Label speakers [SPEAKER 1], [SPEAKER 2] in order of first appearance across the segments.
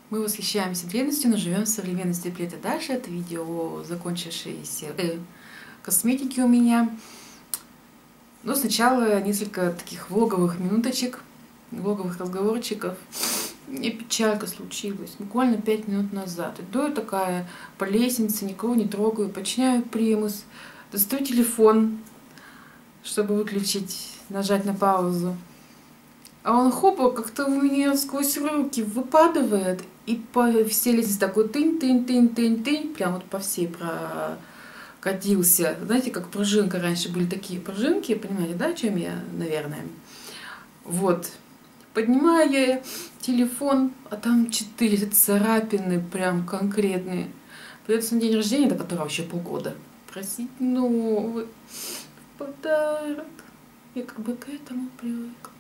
[SPEAKER 1] Мы восхищаемся древностью, но живем в современности. Привет, и дальше это видео закончившееся косметики у меня. Но сначала несколько таких влоговых минуточек, влоговых разговорчиков. Мне печалька случилась буквально 5 минут назад. Иду я такая по лестнице, никого не трогаю, починяю примус, достаю телефон, чтобы выключить, нажать на паузу. А он хопа, как-то у меня сквозь руки выпадывает, и по всей лестнице такой тынь-тынь-тынь-тынь-тынь, прям вот по всей прокатился. Знаете, как пружинка, раньше были такие пружинки, понимаете, да, о чем я, наверное? Вот. Поднимаю я телефон, а там 4 царапины прям конкретные. Придется на день рождения, до которого еще полгода, просить новый подарок. Я как бы к этому привыкла.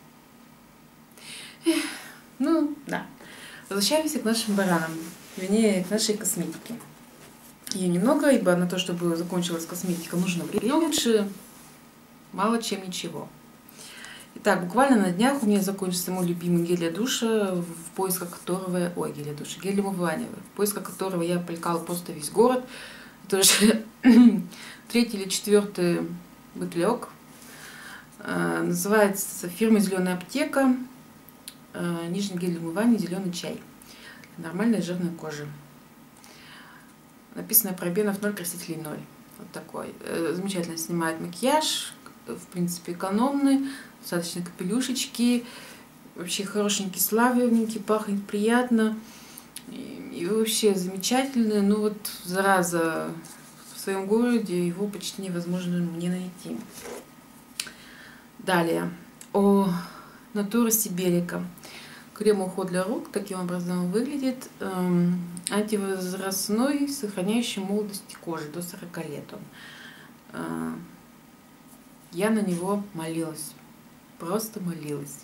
[SPEAKER 1] Ну, да. Возвращаемся к нашим баранам, вернее, к нашей косметике. Ее немного, ибо на то, чтобы закончилась косметика, нужно время. Лучше мало, чем ничего. Итак, буквально на днях у меня закончился мой любимый гель для душа, в поисках которого... Ой, гель для душа, гель для умывания, в поисках которого я полькала просто весь город. Это уже 3-й или 4-й бутылек. Называется фирма «Зеленая аптека». Нижний гель для умывания, зеленый чай. Нормальная жирная кожа. Написано парабенов 0, красителей 0. Вот такой. Замечательно снимает макияж. В принципе, экономный. Достаточно капелюшечки. Вообще хорошенький, славненький, пахнет приятно. И вообще замечательный. Ну вот, зараза, в своем городе его почти невозможно мне найти. Далее. О Натура Сиберика. Крем уход для рук, таким образом выглядит. Антивозрастной, сохраняющий молодость кожи до 40 лет. Я на него молилась, просто молилась.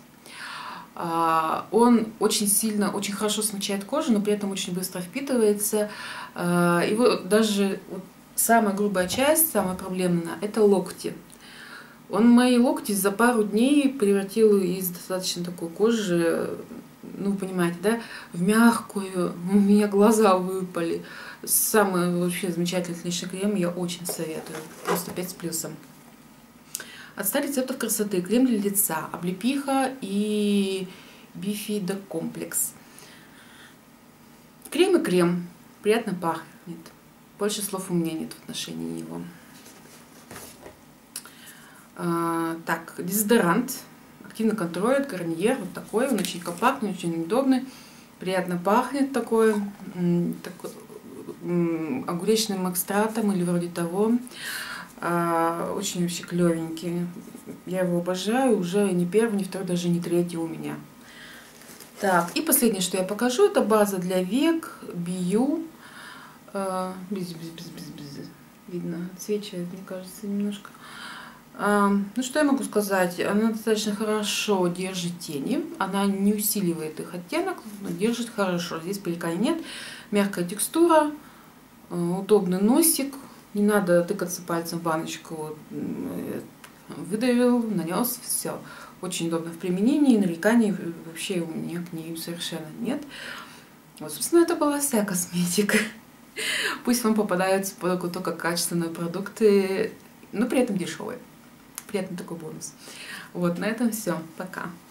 [SPEAKER 1] Он очень сильно, очень хорошо смягчает кожу, но при этом очень быстро впитывается. Его даже вот, самая грубая часть, самая проблемная, это локти. Он мои локти за пару дней превратил из достаточно такой кожи, ну, понимаете, да, в мягкую. У меня глаза выпали. Самый вообще замечательный клиничный крем, я очень советую. Просто 5 с плюсом. От 100 рецептов красоты. Крем для лица, облепиха и бифидокомплекс. Крем и крем. Приятно пахнет. Больше слов у меня нет в отношении него. Так, дезодорант. Активно контролирует, Гарниер, вот такой. Он очень компактный, очень удобный. Приятно пахнет такой огуречным экстратом или вроде того. Очень вообще клевенький. Я его обожаю. Уже не первый, не второй, даже не третий у меня. Так, и последнее, что я покажу, это база для век Бию. Видно, отсвечивает, мне кажется, немножко. Ну, что я могу сказать? Она достаточно хорошо держит тени. Она не усиливает их оттенок, но держит хорошо. Здесь пылька нет. Мягкая текстура, удобный носик. Не надо тыкаться пальцем в баночку. Выдавил, нанес, все. Очень удобно в применении. Нареканий вообще у меня к ней совершенно нет. Вот, собственно, это была вся косметика. Пусть вам попадаются под руку только качественные продукты, но при этом дешевые. Приятный такой бонус. Вот, на этом все. Пока.